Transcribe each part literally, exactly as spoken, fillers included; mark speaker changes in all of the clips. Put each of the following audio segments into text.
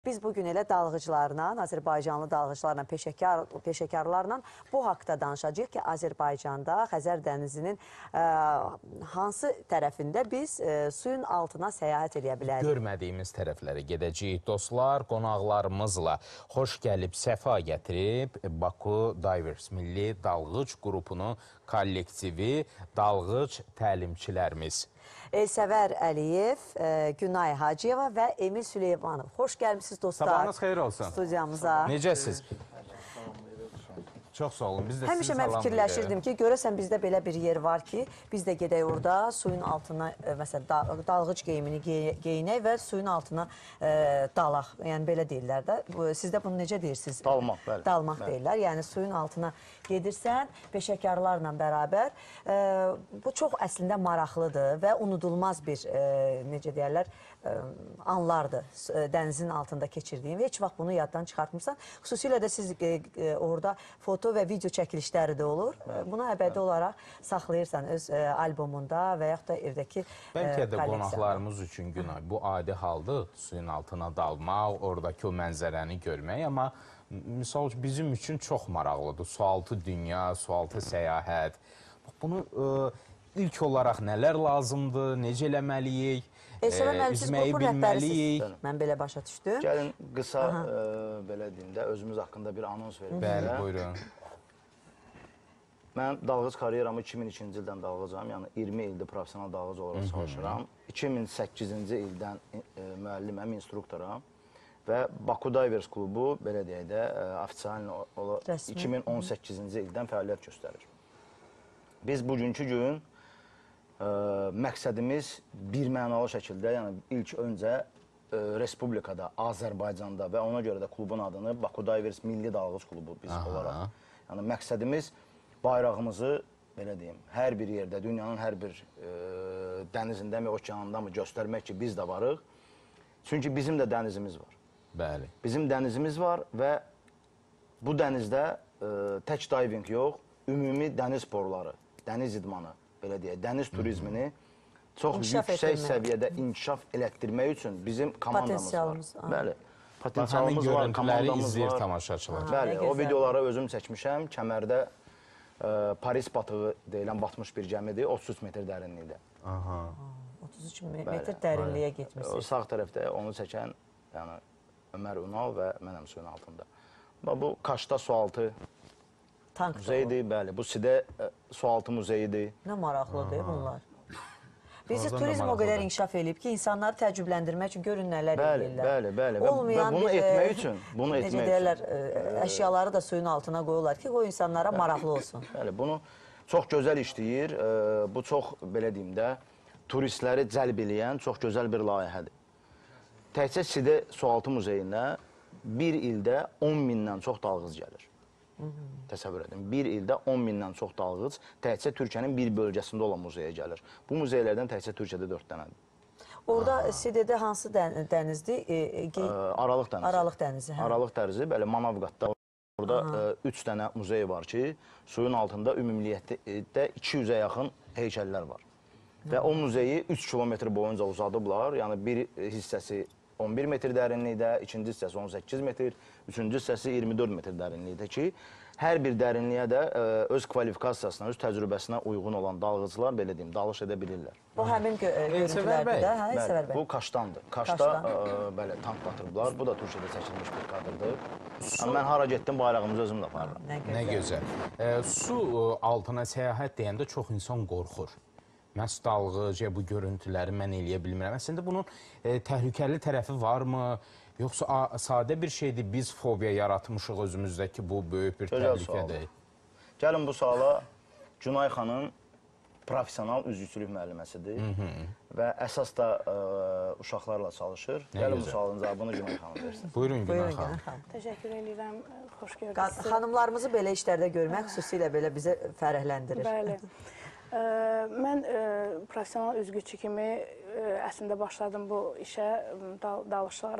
Speaker 1: Biz bugün elə dalğıcılarla, Azərbaycanlı dalğıcılarla, peşəkar, peşəkarlarla bu haqda danışacağıq ki, Azərbaycanda Xəzər dənizinin ə, hansı tərəfində biz ə, suyun altına səyahət edə bilərik?
Speaker 2: Görmədiyimiz tərəflərə gedəcəyik. Dostlar, qonaqlarımızla xoş gəlib, səfa gətirib Baku Divers Milli Dalğıc qrupunun kollektivi, dalğıc təlimçilərimiz.
Speaker 1: Elsəvər Əliyev, e, Günay Hacıyeva və Emil Süleymanov. Xoş gəlmişsiniz dostlar.
Speaker 2: Sabahınız xeyir olsun.
Speaker 1: Studiyamıza.
Speaker 2: Necəsiz? Çox sağ olun. Biz də
Speaker 1: Həmişə mən fikirləşirdim ki, görəsən bizdə belə bir yer var ki, biz də gedək orada suyun altına, e, məsələn, da, dalğıc geyimini gey, geyinək və suyun altına e, dalaq. Yəni, belə deyirlər də. Sizdə bunu necə deyirsiniz?
Speaker 3: Dalmaq, bəli.
Speaker 1: Dalmaq
Speaker 3: bəli.
Speaker 1: deyirlər. Yəni, suyun altına gedirsən, peşəkarlarla bərabər. E, bu çox əslində maraqlıdır və unudulmaz bir, e, necə deyərlər, e, anlardır e, dənizin altında keçirdiyim. Heç vaxt bunu yaddan çıxartmırsan. Xüsusilə də siz e, e, orada foto və video çəkilişləri də olur. Bunu əbədi olaraq saxlayırsan öz e, albumunda və yaxud da evdəki e,
Speaker 2: Bəlkə də qonaqlarımız üçün Günay, bu adi haldır, suyun altına dalmaq, oradakı o mənzərəni görmək, amma misal bizim üçün çox maraqlıdır. Sualtı dünya, sualtı səyahət. Bunu e, ilk olaraq nələr lazımdır, necə eləməliyik,
Speaker 1: Elsəvər müəllim, siz qrupun rəhbərisiz. Mən belə başa düşdüm.
Speaker 3: Gəlin, qısa, e, belə deyim də, özümüz haqqında bir anons verim.
Speaker 2: Bəli, buyurun.
Speaker 3: Mən dalğıc karyeramı iki min ikinci ildən dalğıcam, yəni iyirmi ildir profesional dalğıc olaraq çalışıram. iki min səkkizinci ildən e, müəlliməm, instruktoram və Baku Divers klubu, belə deyək də, e, ofisialini iki min on səkkizinci ildən fəaliyyət göstərir. Biz bugünkü gün e, məqsədimiz bir mənalı şəkildə, yəni ilk öncə e, Respublikada, Azərbaycanda və ona görə də klubun adını Baku Divers Milli Dalğıc klubu biz Aha. olaraq. Yəni məqsədimiz bayrağımızı, belə deyim, hər bir yerdə, dünyanın hər bir e, dənizində mi, okeanında mı göstərmək ki, biz də varıq. Çünki bizim də dənizimiz var.
Speaker 2: Bəli.
Speaker 3: Bizim dənizimiz var və bu dənizdə e, tək diving yox, ümumi dəniz sporları, dəniz idmanı, belə deyək, dəniz turizmini çox
Speaker 1: İnkişaf
Speaker 3: yüksək
Speaker 1: etdirmək.
Speaker 3: səviyyədə inkişaf elətdirmək üçün bizim komandamız
Speaker 1: Potensialımız,
Speaker 3: var. Bəli.
Speaker 2: Həmin
Speaker 3: Potensialımız var,
Speaker 2: görüntüləri
Speaker 3: komandamız
Speaker 2: izləyir
Speaker 3: var.
Speaker 2: tamaşaçılar.
Speaker 3: Bəli, o videoları özüm çəkmişəm. Kəmərdə ə, Paris batığı deyilən batmış bir gəmidir, otuz üç metr dərinlikdə.
Speaker 2: Aha.
Speaker 1: otuz üç metr dərinliyə getmişsiniz.
Speaker 3: O sağ tərəfdə onu çəkən, yəni Ömər Ünal və mənəm suyun altında. Bu Kaşda sualtı
Speaker 1: Tank
Speaker 3: muzeyidir, bəli. Bu Sidə ə, sualtı muzeyidir.
Speaker 1: Nə maraqlıdır bunlar. Bizi
Speaker 2: Oradan da
Speaker 1: turizm o
Speaker 2: maraqlıdır.
Speaker 1: qədər inkişaf edib ki, insanları təəccübləndirmək üçün görün nələr
Speaker 3: Bəli,
Speaker 1: edirlər.
Speaker 3: bəli, bəli. Və, və bunu
Speaker 1: bir,
Speaker 3: etmək
Speaker 1: e,
Speaker 3: üçün, bunu
Speaker 1: necə
Speaker 3: etmək
Speaker 1: deyərlər,
Speaker 3: üçün.
Speaker 1: e, əşyaları da suyun altına qoyurlar ki, o insanlara maraqlı olsun.
Speaker 3: Bəli, bunu çox gözəl işləyir. E, bu çox, belə deyim də, turistləri cəlb eləyən çox gözəl bir layihədir. Təkcə Sidə sualtı muzeyində bir ildə on mindən çox dalğıc gəlir. Təsəvvür edin, bir ildə on mindən çox dalğıc təkcə Türkiyənin bir bölgəsində olan muzeyə gəlir. Bu muzeylərdən təkcə Türkiyədə dörd dənədir.
Speaker 1: Orada Sidədə hansı dən, dənizdir? E, e,
Speaker 3: E, Aralıq dənizi.
Speaker 1: Aralıq dənizi. Hə.
Speaker 3: Aralıq dənizi, bəli, Manavqatda orada e, üç dənə muzey var ki, suyun altında ümumiyyətdə iki yüzə yaxın heykəllər var. Və o muzeyi üç kilometr boyunca uzadıblar. Yəni bir hissəsi on bir metr dərinlikdə, ikinci hissəsi on səkkiz metr, üçüncü hissəsi iyirmi dörd metr dərinlikdə ki, hər bir dərinliyə də ə, öz kvalifikasiyasına, öz təcrübəsinə uyğun olan dalğıcılar, belə deyim, dalış edə bilirlər.
Speaker 1: Bu həmin gö görüntülərdir də, hə, Elsəvər bəy?
Speaker 3: Bu Kaşdandır. Kaşda, ə, belə, tank batırıblar. Bu da Türkiyədə çəkilmiş bir kadrdır. Yəni, mən hara getdim, bayrağımızı özümlə aparıram.
Speaker 1: Nə
Speaker 2: Nə gözəl. E, su e, altına səyahət deyəndə çox insan qorxur. Məhz dalğıc, bu görüntüləri mən eləyə bilmirəm. Əslində bunun e, təhlükəli tərəfi varmı? Yoxsa a, sadə bir şeydir, biz fobiya yaratmışıq özümüzdə ki, bu böyük bir təhlükədir.
Speaker 3: Gəlin bu suala Günay xanım profesional üzgüçülük müəlliməsidir və əsas da ə, uşaqlarla çalışır.
Speaker 2: Nə
Speaker 3: Gəlin
Speaker 2: gözəl.
Speaker 3: bu sualın cavabını Günay xanım versin.
Speaker 2: Buyurun Günay
Speaker 1: Buyurun,
Speaker 2: xanım.
Speaker 1: Günay xanım.
Speaker 4: Təşəkkür edirəm, xoş gördük.
Speaker 1: Xanımlarımızı belə işlərdə görmək xüsusilə belə bizə fərəhləndirir.
Speaker 4: Bəli. Ə, mən ə, profesional üzgüçü kimi ə, əslində başladım bu işə, dal dalışlara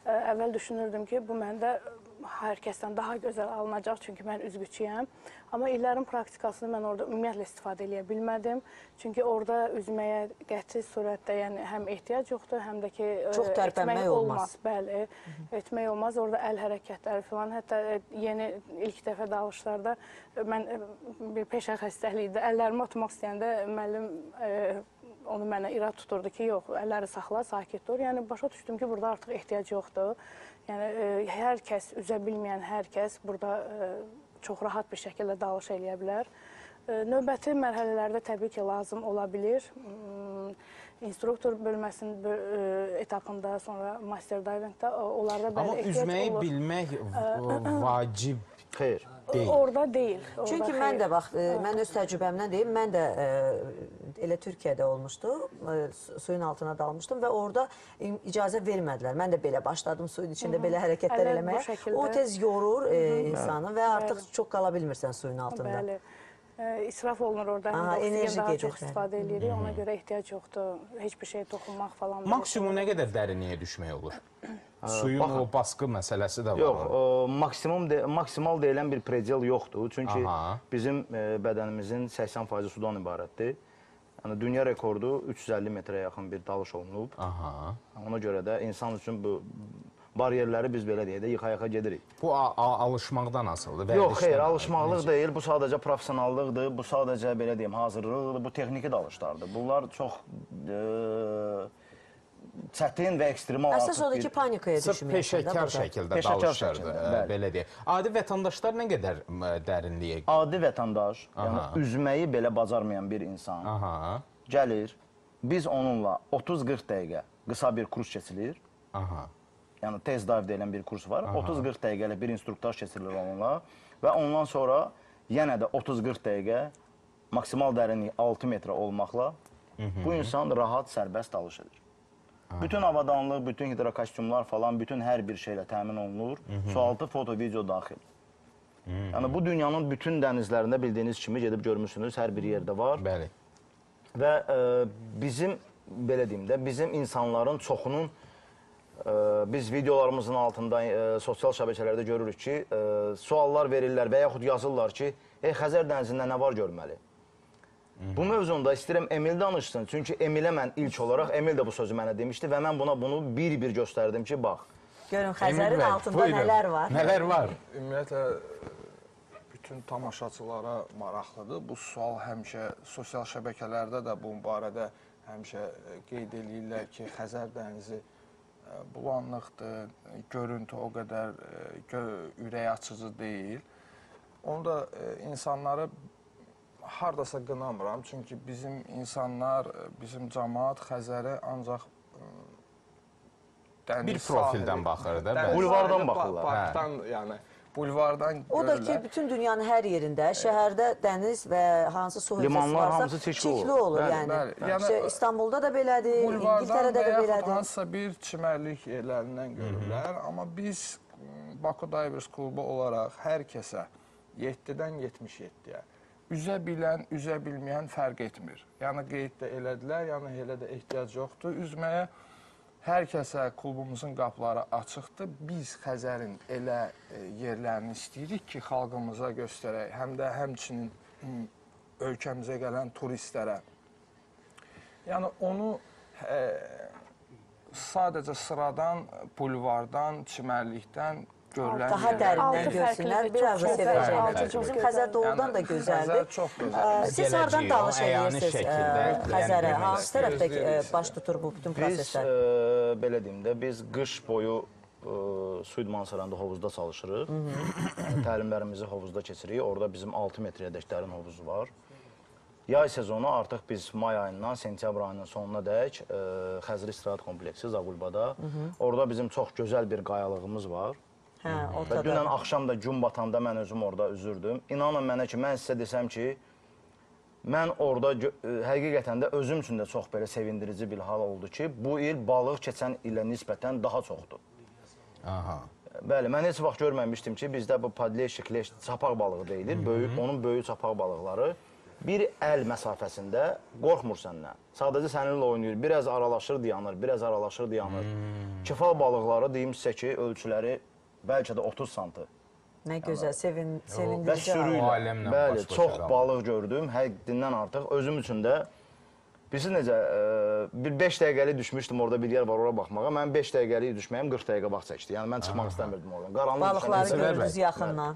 Speaker 4: ə, əvvəl düşünürdüm ki, bu məndə hər kəsdən daha gözəl alınacaq, çünki mən üzgüçüyəm. Amma illərin praktikasını mən orada ümumiyyətlə istifadə edə bilmədim. Çünki orada üzməyə qəti surətdə yəni həm ehtiyac yoxdur, həm də ki
Speaker 1: Çox tərpənmək
Speaker 4: etmək
Speaker 1: olmaz.
Speaker 4: Bəli, etmək olmaz. Orada əl hərəkətləri falan, hətta yeni ilk dəfə dalışlarda mən bir peşə xəstəliyi idi. Əllərimi atmaq istəyəndə müəllim e, onu mənə irad tuturdu ki, yox, əlləri saxla, sakit dur. Yəni başa düşdüm ki, burada artıq ehtiyac yoxdur. Yəni e, hər kəs, üzə bilməyən hər kəs burada e, çox rahat bir şəkildə dalış eləyə bilər. E, növbəti mərhələlərdə təbii ki, lazım ola bilir. Hmm, instruktor bölməsinin böl e, etapında, sonra master divingdə onlarda bəli
Speaker 2: Amma
Speaker 4: ehtiyac
Speaker 2: üzməyi
Speaker 4: olur.
Speaker 2: bilmək v- vacib
Speaker 3: Xeyr.
Speaker 2: deyil.
Speaker 4: Orada deyil. Orada
Speaker 1: Çünki
Speaker 4: xeyr.
Speaker 1: mən də bax, e, mən öz təcrübəmdən deyim, mən də e, elə Türkiyədə olmuşdu, e, su- suyun altına dalmışdım və orada im- icazə vermədilər. Mən də belə başladım suyun içində belə hərəkətlər
Speaker 4: Əllər bu
Speaker 1: eləməyə.
Speaker 4: şəkildə.
Speaker 1: O tez yorur e, insanı və artıq çox qala bilmirsən suyun altında.
Speaker 4: Bəli. E, israf olunur orada. Həm
Speaker 1: Aha,
Speaker 4: də
Speaker 1: enerji
Speaker 4: oksigen daha
Speaker 1: gedir,
Speaker 4: çox
Speaker 1: bəli.
Speaker 4: istifadə edirik. Ona görə ehtiyac yoxdur. Heç bir şey toxunmaq falan.
Speaker 2: Maksimum nə qədər dərinliyə düşmək olur? Suyun o baskı məsələsi də var.
Speaker 3: Yox, o, maksimum de, maksimal deyilən bir predel yoxdur. Çünki
Speaker 2: Aha.
Speaker 3: bizim e, bədənimizin səksən faizi sudan ibarətdir. Yəni dünya rekordu üç yüz əlli metrə yaxın bir dalış olunub.
Speaker 2: Aha.
Speaker 3: Ona görə də insan üçün bu bariyerləri biz belə deyək də yıxa-yıxa gedirik.
Speaker 2: Bu a- a- alışmaqdan asılıdır.
Speaker 3: Yox,
Speaker 2: vərdişdən
Speaker 3: xeyr,
Speaker 2: asılıdır.
Speaker 3: alışmaqlıq deyil. Bu sadəcə professionallıqdır. Bu sadəcə belə deyim, hazırlıqdır. Bu texniki dalışlardır. Bunlar çox e, çətin və ekstremal
Speaker 1: Əsas
Speaker 3: artıq
Speaker 1: odur
Speaker 3: bir-
Speaker 1: ki, panikaya
Speaker 2: Sırf
Speaker 1: düşməyəsən də
Speaker 2: peşəkar
Speaker 1: burada.
Speaker 2: şəkildə
Speaker 3: Peşəkar
Speaker 2: dalışırdı,
Speaker 3: şəkildə,
Speaker 2: ə,
Speaker 3: bəli.
Speaker 2: belə deyək. Adi vətəndaşlar nə qədər ə, dərinliyə?
Speaker 3: Adi vətəndaş, yəni
Speaker 2: Aha.
Speaker 3: üzməyi belə bacarmayan bir insan
Speaker 2: Aha.
Speaker 3: gəlir, biz onunla otuz qırx dəqiqə qısa bir kurs keçilir.
Speaker 2: Aha.
Speaker 3: Yəni tez dive deyilən bir kurs var. otuz qırx dəqiqəlik bir instruktaj keçirilir onunla və ondan sonra yenə də otuz qırx dəqiqə maksimal dərinlik altı metrə olmaqla bu insan rahat, sərbəst dalış edir. Bütün avadanlıq, bütün hidrokostyumlar falan, bütün hər bir şeylə təmin olunur. Sualtı foto, video daxil. Yəni bu dünyanın bütün dənizlərində bildiyiniz kimi gedib görmüsünüz, hər bir yerdə var.
Speaker 2: Bəli.
Speaker 3: Və e, bizim, belə deyim də, bizim insanların çoxunun, e, biz videolarımızın altında e, sosial şəbəkələrdə görürük ki, e, suallar verirlər və yaxud yazırlar ki, ey Xəzər dənizində nə var görməli? Bu mövzunda istəyirəm Emil danışsın. Çünki Emilə mən ilk olaraq, Emil də bu sözü mənə demişdi və mən buna bunu bir-bir göstərdim ki, bax.
Speaker 1: Görün
Speaker 2: Emil
Speaker 1: Xəzərin
Speaker 2: bəy,
Speaker 1: altında
Speaker 2: buyurun.
Speaker 1: nələr var.
Speaker 2: Nələr var?
Speaker 5: Ümumiyyətlə, bütün tamaşaçılara maraqlıdır. Bu sual həmişə sosial şəbəkələrdə də bu barədə həmişə qeyd eləyirlər ki, Xəzər dənizi ə, bulanlıqdır, görüntü o qədər ə, gö ürək açıcı deyil. Onu da ə, insanları hardasa qınamıram. Çünki bizim insanlar, bizim cəmaat Xəzərə ancaq ə, dəniz
Speaker 2: Bir profildən
Speaker 5: sahili-
Speaker 2: baxır da,
Speaker 5: dəniz
Speaker 2: bəli.
Speaker 3: Bulvardan
Speaker 5: sahili
Speaker 3: baxırlar.
Speaker 5: Parkdan, yəni bulvardan
Speaker 1: O da
Speaker 5: görürlər.
Speaker 1: ki, bütün dünyanın hər yerində, şəhərdə dəniz və hansı su hövzəsi
Speaker 3: Limanlar
Speaker 1: varsa
Speaker 3: hamısı çirkli olur.
Speaker 1: çirkli olur.
Speaker 5: Bəli,
Speaker 1: Yəni,
Speaker 5: bəli. Yəni,
Speaker 1: İşte İstanbulda da belədir,
Speaker 5: Bulvardan
Speaker 1: İngiltərədə
Speaker 5: və
Speaker 1: də
Speaker 5: yaxud
Speaker 1: belədir.
Speaker 5: hansısa bir çimərlik yerlərindən görürlər. Amma biz m, Baku Divers klubu olaraq hər kəsə yeddidən yetmiş yeddiyə üzə bilən, üzə bilməyən fərq etmir. Yəni qeyd də elədilər, yəni elə də ehtiyac yoxdur. Üzməyə hər kəsə klubumuzun qapıları açıqdır. Biz Xəzərin elə e, yerlərini istəyirik ki, xalqımıza göstərək, həm də həmçinin m, ölkəmizə gələn turistlərə. Yəni onu e, sadəcə sıradan, bulvardan, çimərlikdən görülən
Speaker 1: Daha
Speaker 5: yerlər-
Speaker 1: dərindən
Speaker 4: Altı
Speaker 1: görsünlər,
Speaker 4: fərqlidir,
Speaker 1: biraz da
Speaker 4: çox
Speaker 1: sevəcəklər.
Speaker 2: fərqlidir.
Speaker 1: Çünki bizim
Speaker 4: Çox
Speaker 1: Xəzər
Speaker 4: gözəl.
Speaker 1: doğudan da
Speaker 5: Yəni,
Speaker 1: gözəldir.
Speaker 5: Xəzər çox gözəl.
Speaker 1: Ə, Siz hardan
Speaker 2: Gələcəyi,
Speaker 1: dalış
Speaker 2: o əyani
Speaker 1: edirsiniz
Speaker 2: şəkildə,
Speaker 1: ə,
Speaker 2: yəni
Speaker 1: Xəzərə?
Speaker 2: demək
Speaker 1: Hansı
Speaker 5: istəyir.
Speaker 1: tərəfdə ə,
Speaker 5: Gözləyirik
Speaker 1: baş tutur bu bütün
Speaker 3: Biz,
Speaker 1: proseslər?
Speaker 3: e, belə deyim də, biz qış boyu e, su idmançılarında hovuzda çalışırıq. Yəni, təlimlərimizi hovuzda keçiririk. Orada bizim altı metrədək dərin hovuzu var. Yay sezonu artıq biz may ayından sentyabr ayının sonuna dək e, Xəzər İstirahət Kompleksi Zaqulbada. Orada bizim çox gözəl bir qayalığımız var.
Speaker 1: Hə,
Speaker 3: Və
Speaker 1: ortada.
Speaker 3: dünən axşam da gün batanda mən özüm orada üzürdüm. İnanın mənə ki, mən sizə desəm ki, mən orada gö- e, həqiqətən də özüm üçün də çox belə sevindirici bir hal oldu ki, bu il balıq keçən ilə nisbətən daha çoxdur.
Speaker 2: Aha.
Speaker 3: Bəli, mən heç vaxt görməmişdim ki, bizdə bu padleş, şikleş, çapaq balığı deyilir. Böyük, onun böyük çapaq balıqları bir əl məsafəsində qorxmur səndən. Sadəcə səninlə oynayır, biraz aralaşır, dayanır, biraz aralaşır, dayanır. Hmm. Kefal balıqları deyim sizə ki, ölçüləri bəlkə də otuz santı.
Speaker 1: Nə gözəl, sevin,
Speaker 3: Və
Speaker 1: sevindirici.
Speaker 3: sürü
Speaker 2: O
Speaker 3: ilə,
Speaker 2: aləmlə
Speaker 3: bəli,
Speaker 2: baş-başa
Speaker 3: çox
Speaker 2: qaldı.
Speaker 3: balıq gördüm, həddindən artıq. Özüm üçün də, bilirsiniz necə, e, bir beş dəqiqəli düşmüşdüm, orada bir yer var, ora baxmağa. Mən beş dəqiqəli düşməyim qırx dəqiqə vaxt çəkdi. Yəni, mən çıxmaq istəmirdim oradan. Qaranlıq
Speaker 1: Balıqları
Speaker 3: düşən-
Speaker 1: görürdünüz yaxından.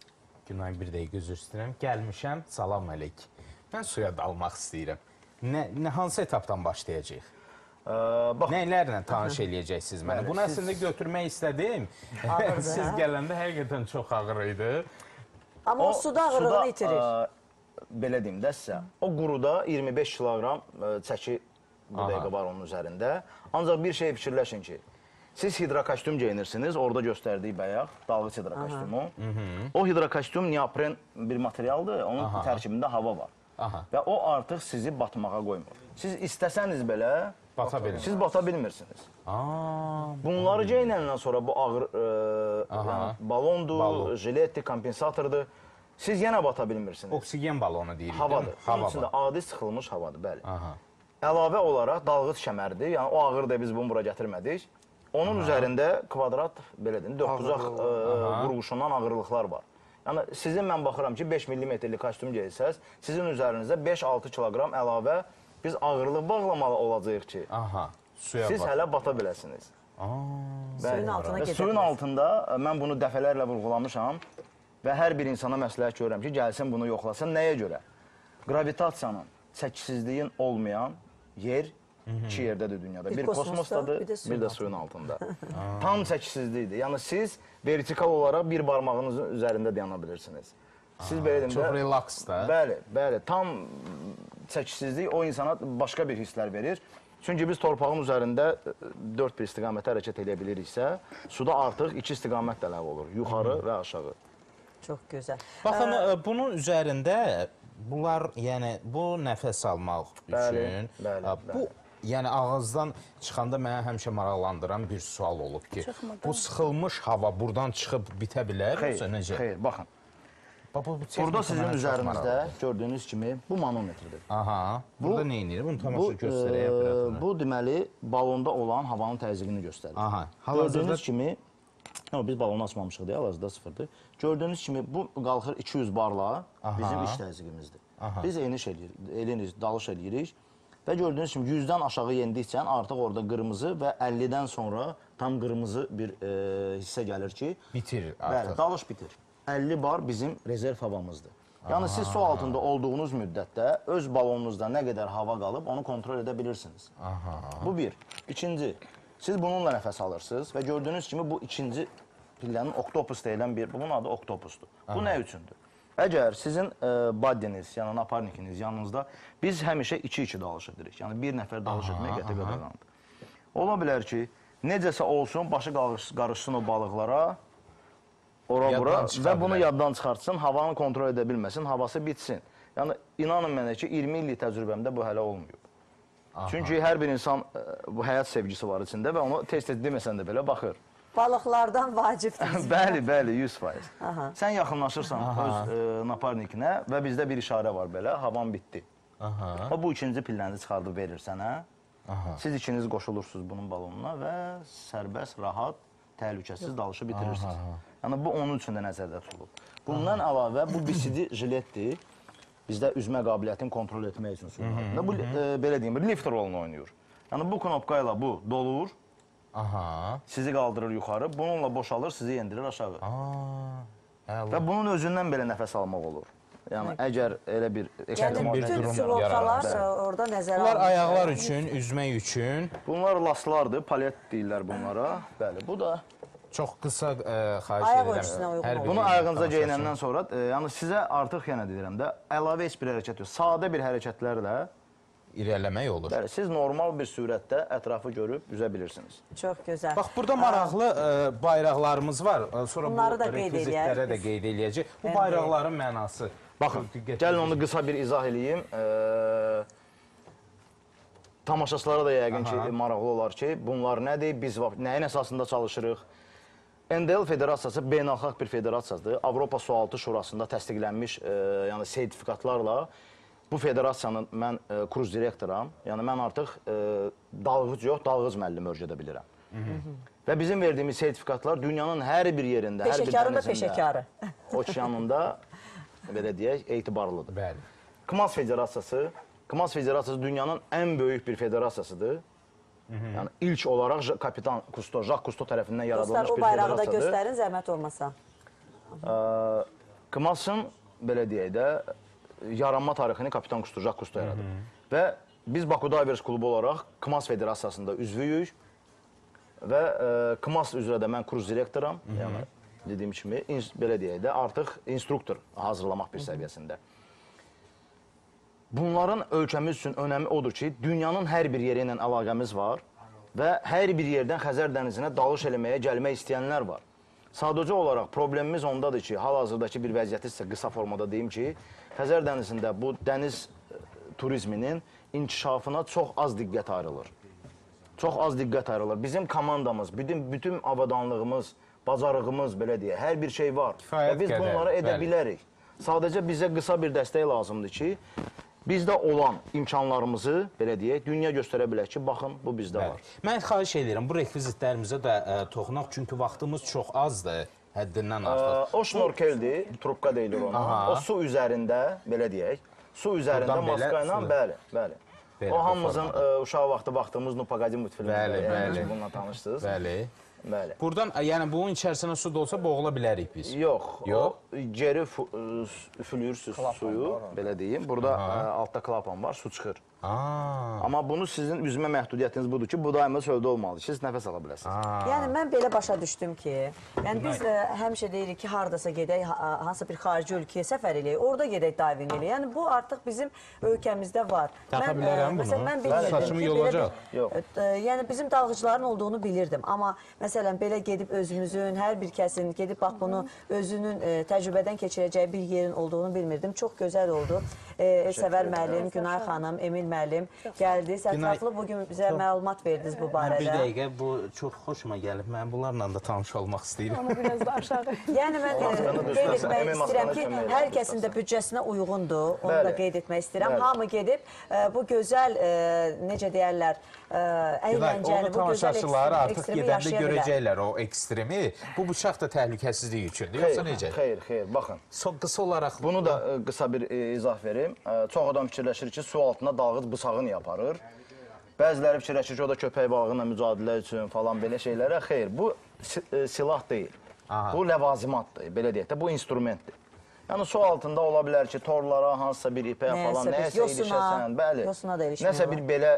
Speaker 2: Günay bir dəqiqə üzr istəyirəm. Gəlmişəm, salam əleyk. Mən suya dalmaq istəyirəm. Nə, nə hansı etapdan başlayacağıq?
Speaker 3: E, bax,
Speaker 2: Nəylərlə tanış eləyəcəksiniz məni? Bunu
Speaker 3: siz-
Speaker 2: əslində götürmək istədim.
Speaker 1: Ağırdır,
Speaker 2: Siz
Speaker 1: hə?
Speaker 2: gələndə həqiqətən çox ağır idi.
Speaker 1: Amma o suda ağırlığını itirir.
Speaker 3: e, belə deyim də sizə, o quruda iyirmi beş kiloqram e, çəki bu
Speaker 2: Aha.
Speaker 3: dəqiqə var onun üzərində. Ancaq bir şey fikirləşin ki, siz hidrokostyum geyinirsiniz, orada göstərdiyi bayaq, dalğıç hidrokostyumu. O hidrokostyum neopren bir materialdır, onun
Speaker 2: Aha.
Speaker 3: tərkibində hava var.
Speaker 2: Aha.
Speaker 3: Və o artıq sizi batmağa qoymur. Siz istəsəniz belə,
Speaker 2: Bata bilmirsiniz.
Speaker 3: siz bata bilmirsiniz.
Speaker 2: Aa,
Speaker 3: Bunları geyinəndən sonra bu ağır e,
Speaker 2: Aha.
Speaker 3: yəni, balondur,
Speaker 2: Balon.
Speaker 3: jiletdir, kompensatordur. Siz yenə bata bilmirsiniz.
Speaker 2: oksigen balonu deyirik.
Speaker 3: Havadır.
Speaker 2: değil mi?
Speaker 3: Onun
Speaker 2: Hava
Speaker 3: içində
Speaker 2: var.
Speaker 3: adi sıxılmış havadır, bəli.
Speaker 2: Aha.
Speaker 3: Əlavə olaraq dalğıç kəmərdir. Yəni o ağırdır, biz bunu bura gətirmədik. Onun üzərində kvadrat, belə deyim, dördbucaq e, qurğuşundan ağırlıqlar var. Yəni sizin mən baxıram ki, beş millimetrlik kostyum geyirsəz, sizin üzərinizdə beş altı kiloqram əlavə biz ağırlıq bağlamalı olacağıq ki,
Speaker 2: Aha. Suya
Speaker 3: siz
Speaker 2: bak.
Speaker 3: hələ bata biləsiniz.
Speaker 2: Aa.
Speaker 1: Suyun altına
Speaker 3: Və
Speaker 1: gedə
Speaker 3: suyun
Speaker 1: bilər.
Speaker 3: altında e, mən bunu dəfələrlə vurğulamışam və hər bir insana məsləhət görürəm ki, gəlsin bunu yoxlasın. Nəyə görə? Qravitasiyanın, çəkisizliyin olmayan yer iki yerdədir dünyada.
Speaker 1: Bir
Speaker 3: Bir
Speaker 1: kosmosda,
Speaker 3: kosmosdadır,
Speaker 1: bir də
Speaker 3: bir
Speaker 1: suyun
Speaker 3: də suyun altında. Tam çəkisizlikdir. Yəni siz vertikal olaraq bir barmağınızın üzərində dayana bilirsiniz. Siz belə deyim
Speaker 2: Çox
Speaker 3: də,
Speaker 2: relax da.
Speaker 3: bəli, bəli, tam çəkisizlik o insana başqa bir hisslər verir. Çünki biz torpağın üzərində dörd bir istiqamətə hərəkət edə biliriksə, suda artıq iki istiqamət də əlavə olur, yuxarı və aşağı.
Speaker 1: Çox gözəl.
Speaker 2: Baxın, ə, bunun üzərində bunlar, yəni bu nəfəs almaq
Speaker 3: Bəli,
Speaker 2: üçün,
Speaker 3: bəli,
Speaker 2: ə, bu yəni ağızdan çıxanda mənə həmişə maraqlandıran bir sual olub ki,
Speaker 4: Çıxmadan.
Speaker 2: bu sıxılmış hava buradan çıxıb bitə bilər,
Speaker 3: Xeyr,
Speaker 2: yoxsa necə?
Speaker 3: xeyr, baxın.
Speaker 2: Bax, bu
Speaker 3: Burada
Speaker 2: texnika
Speaker 3: sizin
Speaker 2: mənə çox
Speaker 3: üzərinizdə
Speaker 2: maraqlıdır.
Speaker 3: gördüyünüz kimi bu manometrdir.
Speaker 2: Aha, burada nə edir? Bunu
Speaker 3: Bu,
Speaker 2: tamaşa göstərək
Speaker 3: e,
Speaker 2: aparatına.
Speaker 3: bu deməli balonda olan havanın təzyiqini göstərir.
Speaker 2: Aha,
Speaker 3: Gördüyünüz
Speaker 2: hal-hazırda
Speaker 3: kimi, no, biz balonu açmamışıq deyə, hal-hazırda sıfırdır. Gördüyünüz kimi bu qalxır iki yüz barla bizim iş təzyiqimizdir. Biz eniş eləyirik, eliniz, dalış eləyirik və gördüyünüz kimi yüzdən aşağı yendikcə artıq orada qırmızı və əllidən sonra tam qırmızı bir e, hissə gəlir ki,
Speaker 2: bitir
Speaker 3: bəli,
Speaker 2: artıq.
Speaker 3: dalış bitir. əlli bar bizim rezerv havamızdır. Yəni siz su altında olduğunuz müddətdə öz balonunuzda nə qədər hava qalıb onu kontrol edə bilirsiniz.
Speaker 2: Aha.
Speaker 3: Bu bir. İkinci, siz bununla nəfəs alırsınız və gördüyünüz kimi bu ikinci pillənin oktopus deyilən bir, bunun adı oktopusdur. Bu nə üçündür? Əgər sizin e, badiniz, yəni naparnikiniz yanınızda, biz həmişə iki-iki dalış edirik. Yəni bir nəfər dalış etməyə qəti qadağandır. Ola bilər ki, necəsə olsun, başı qarışsın o balıqlara, ora-bura və bunu yaddan çıxartsın, havanı kontrol edə bilməsin, havası bitsin. Yəni, inanın mənə ki, iyirmi illik təcrübəmdə bu hələ olmuyor. Çünki hər bir insan e, bu həyat sevgisi var içində və onu test-test deməsən də belə baxır.
Speaker 1: Balıqlardan vacibdir.
Speaker 3: Bəli, bəli, yüz faiz. Sən yaxınlaşırsan öz e, naparnikinə və bizdə bir işarə var belə, havan bitdi.
Speaker 2: Aha.
Speaker 3: O bu ikinci pilləni çıxardıb verir sənə.
Speaker 2: Aha.
Speaker 3: Siz ikiniz qoşulursunuz bunun balonuna və sərbəst, rahat, təhlükəsiz dalışı bitirirsiniz. Yəni bu onun üçün də nəzərdə tutulub. Bundan əlavə bu B C D jiletdir. Bizdə üzmə qabiliyyətini kontrol etmək üçün sürülür. Bu e, belə deyim, lifter rolunu oynayır. Yəni bu knopka ilə bu dolur.
Speaker 2: Aha.
Speaker 3: Sizi qaldırır yuxarı, bununla boşalır, sizi yendirir aşağı.
Speaker 2: Aa.
Speaker 3: Və bunun özündən belə nəfəs almaq olur. Yəni əgər elə bir
Speaker 1: Yəni
Speaker 2: Çətin bir
Speaker 1: bütün
Speaker 2: durum
Speaker 1: sığortalar
Speaker 2: yaranar.
Speaker 1: orada nəzərə
Speaker 2: Bunlar
Speaker 1: alınır.
Speaker 2: ayaqlar üçün, üzmək üçün
Speaker 3: Bunlar laslardır, palet deyirlər bunlara. Bəli, bu da
Speaker 2: çox qısa ə, xahiş
Speaker 1: Ayaq
Speaker 2: edirəm.
Speaker 1: ölçüsünə uyğun
Speaker 2: Hər
Speaker 1: olur.
Speaker 2: bir
Speaker 3: bunu ayağınıza
Speaker 2: tamaşaçı.
Speaker 3: geyinəndən sonra, e, yəni sizə artıq yenə deyirəm də, əlavə heç bir hərəkət yox. Sadə bir hərəkətlərlə,
Speaker 2: irəliləmək olur.
Speaker 3: bəli, siz normal bir sürətdə ətrafı görüb üzə bilirsiniz.
Speaker 1: Çox gözəl.
Speaker 2: Bax, burada maraqlı ə, bayraqlarımız var. Ə, Sonra
Speaker 1: Bunları
Speaker 2: bu
Speaker 1: da qeyd
Speaker 2: rekvizitlərə
Speaker 1: eləyək
Speaker 2: də
Speaker 1: biz.
Speaker 2: qeyd eləyəcək. Bu
Speaker 1: Bəli.
Speaker 2: bayraqların mənası.
Speaker 3: Baxın,
Speaker 2: Diqqət
Speaker 3: gəlin
Speaker 2: yetirin.
Speaker 3: onu qısa bir izah eləyim. E, tamaşaçılara da yəqin ki,
Speaker 2: Aha.
Speaker 3: maraqlı olar ki, bunlar nədir, biz nəyin əsasında çalışırıq? N D L Federasiyası beynəlxalq bir federasiyadır. Avropa Sualtı Şurasında təsdiqlənmiş e, yəni sertifikatlarla bu federasiyanın mən e, kuruz direktoram. Yəni mən artıq e, dalğıc yox, dalğıc müəllimi öyrədə bilirəm. Və bizim verdiyimiz sertifikatlar dünyanın hər bir yerində, hər bir
Speaker 1: Peşəkarı da
Speaker 3: dənizində,
Speaker 1: peşəkarı.
Speaker 3: okeanında belə deyək, etibarlıdır.
Speaker 2: Bəli.
Speaker 3: KMAS Federasiyası, KMAS Federasiyası dünyanın ən böyük bir federasiyasıdır. Yəni ilk olaraq J- kapitan Kusto, Jacques Kusto tərəfindən
Speaker 1: Dostlar,
Speaker 3: yaradılmış
Speaker 1: o
Speaker 3: bir
Speaker 1: bayrağı da
Speaker 3: federasiyadır.
Speaker 1: göstərin, zəhmət olmasa.
Speaker 3: Ə, KMAS-ın belə deyək də yaranma tarixini kapitan Kusto, Jacques Kusto yaradır. Və biz Baku Divers klubu olaraq KMAS Federasiyasında üzvüyük və ə, KMAS üzrə də mən kuruz direktoram. Yəni dediyim kimi ins- belə deyək də artıq instruktor hazırlamaq bir səviyyəsində. Bunların ölkəmiz üçün önəmi odur ki, dünyanın hər bir yeri ilə əlaqəmiz var və hər bir yerdən Xəzər dənizinə dalış eləməyə gəlmək istəyənlər var. Sadəcə olaraq problemimiz ondadır ki, hal-hazırdakı bir vəziyyəti sizə qısa formada deyim ki, Xəzər dənizində bu dəniz e, turizminin inkişafına çox az diqqət ayrılır. Çox az diqqət ayrılır. Bizim komandamız, bütün, bütün avadanlığımız, bacarığımız, belə deyək, hər bir şey var.
Speaker 2: Kifayət
Speaker 3: Və biz
Speaker 2: qədər,
Speaker 3: bunları edə
Speaker 2: bəli.
Speaker 3: bilərik. Sadəcə bizə qısa bir dəstək lazımdır ki, bizdə olan imkanlarımızı, belə deyək, dünya göstərə bilək ki, baxın, bu bizdə
Speaker 2: Bəli.
Speaker 3: var.
Speaker 2: Mən xahiş edirəm, bu rekvizitlərimizə də ə, toxunaq, çünki vaxtımız çox azdır, həddindən artıq.
Speaker 3: Ə, O şnorkeldir, trubka deyilir ona.
Speaker 2: Aha.
Speaker 3: O su üzərində, belə deyək, su üzərində
Speaker 2: Buradan belə
Speaker 3: maska ilə,
Speaker 2: su-
Speaker 3: bəli, bəli.
Speaker 2: Belə,
Speaker 3: O
Speaker 2: bu
Speaker 3: hamımızın
Speaker 2: formada.
Speaker 3: ə, uşaq vaxtı baxdığımız Nupaqadi multfilmində,
Speaker 2: Bəli,
Speaker 3: yəni
Speaker 2: bəli.
Speaker 3: bununla tanışsınız.
Speaker 2: Bəli.
Speaker 3: Bəli.
Speaker 2: Buradan, ə, yəni bunun içərisinə su dolsa boğula bilərik biz.
Speaker 3: Yox,
Speaker 2: Yox.
Speaker 3: o geri fu- ə, üfülür su- suyu, belə deyim. Burada ə, altda klapan var, su çıxır.
Speaker 2: Aa.
Speaker 3: Amma bunu sizin üzmə məhdudiyyətiniz budur ki, bu daima çöldə olmalıdır. Siz nəfəs ala biləsiniz.
Speaker 1: Yəni mən belə başa düşdüm ki, yəni biz ə, həmişə deyirik ki, hardasa gedək, ha- hansısa bir xarici ölkəyə səfər eləyək, orada gedək diving eləyək. Yəni bu artıq bizim ölkəmizdə var.
Speaker 2: Taxa
Speaker 1: Mən, ə,
Speaker 2: bilərəm bunu.
Speaker 1: Məsələn, mən bilmirdim
Speaker 2: Saçımı
Speaker 1: ki,
Speaker 2: yolacaq.
Speaker 1: belə bir-
Speaker 3: Yox.
Speaker 1: ə, yəni bizim dalğıcıların olduğunu bilirdim. Amma məsələn belə gedib özümüzün, hər bir kəsin gedib bax bunu özünün ə, təcrübədən keçirəcəyi bir yerin olduğunu bilmirdim. Çox gözəl oldu. E, Səvər müəllim, Günay xanım, Emin müəllim gəldiniz. Ətraflı bugün bizə məlumat verdiniz bu
Speaker 2: Bir
Speaker 1: barədə.
Speaker 2: dəqiqə, bu çox xoşuma gəlib. Mən bunlarla da tanış olmaq istəyirəm.
Speaker 4: Ama biraz da aşağı.
Speaker 1: Yəni mən e,
Speaker 3: Maskanı
Speaker 1: qeyd
Speaker 3: düzəltsən,
Speaker 1: etmək
Speaker 3: Emin
Speaker 1: istəyirəm
Speaker 3: maskanı
Speaker 1: ki,
Speaker 3: kömək
Speaker 1: hər
Speaker 3: edin,
Speaker 1: kəsin də büdcəsinə uyğundur. Onu da
Speaker 3: Bəli.
Speaker 1: qeyd etmək istəyirəm.
Speaker 3: Bəli.
Speaker 1: Hamı gedib e, bu gözəl, e, necə deyərlər, e, əyləncəli,
Speaker 2: Onu
Speaker 1: bu gözəl
Speaker 2: tamaşaçılar
Speaker 1: ekstrem-
Speaker 2: artıq
Speaker 1: ekstremi
Speaker 2: gedəndə
Speaker 1: yaşaya bilər.
Speaker 2: görəcəklər o ekstremi. Bu bıçaq da təhlükəsizlik üçündür. Yoxsa necə?
Speaker 3: Xeyr, xeyr, baxın.
Speaker 2: Son qısa olaraq
Speaker 3: Bunu da ə, qısa bir ə, izah verim. Ə, Çox adam fikirləşir ki, su altında dalğıc bıçağı niyə aparır? Bəziləri fikirləşir ki, o da köpək balığıyla mücadilə üçün falan belə şeylərə. Xeyr, bu si- ə, silah deyil.
Speaker 2: Aha.
Speaker 3: Bu ləvazimatdır, belə deyək də, bu instrumentdir. Yəni su altında ola bilər ki, torlara, hansısa bir ipə
Speaker 1: Nəyəsə
Speaker 3: falan,
Speaker 1: bir
Speaker 3: nəyəsə
Speaker 1: yosuna,
Speaker 3: ilişəsən, bəli.
Speaker 1: yosuna da ilişmək
Speaker 3: Nəsə
Speaker 1: olar.
Speaker 3: bir belə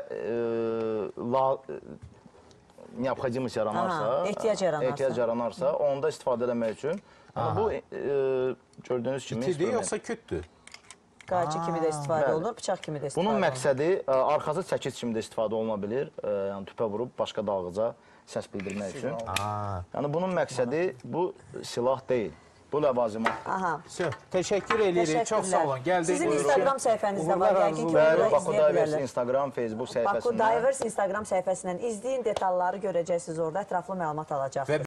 Speaker 3: ə, la, ə, neobxodimlik yaranarsa,
Speaker 1: Aha, ehtiyac yaranarsa.
Speaker 3: ehtiyac yaranarsa, onda istifadə etmək üçün. Yəni bu ə, gördüyünüz kimi
Speaker 2: itidir
Speaker 3: instrument.
Speaker 2: yoxsa kütdür?
Speaker 1: Qayçı kimi də istifadə
Speaker 3: bəli.
Speaker 1: olunur, bıçaq kimi də istifadə
Speaker 3: Bunun
Speaker 1: olunur.
Speaker 3: məqsədi ə, arxası çəkic kimi də istifadə oluna bilir. Ə, yəni tüpə vurub başqa dalğıca səs bildirmək üçün.
Speaker 2: Aa.
Speaker 3: Yəni bunun məqsədi bu silah deyil. Bu ləvazimat.
Speaker 1: Aha.
Speaker 2: Sö, təşəkkür edirik. Çox sağ olun. Gəldiniz.
Speaker 1: Sizin Instagram səhifənizdə var,
Speaker 2: Uğurlar
Speaker 1: yəqin ki,
Speaker 2: arzulayırıq.
Speaker 1: orada
Speaker 3: Bəli, Baku
Speaker 1: izləyə
Speaker 3: Divers
Speaker 1: bilərlər.
Speaker 3: Instagram, Facebook
Speaker 1: Baku
Speaker 3: səhifəsindən.
Speaker 1: Divers Instagram səhifəsindən izləyin, detalları görəcəksiniz orada, ətraflı məlumat alacaqsınız.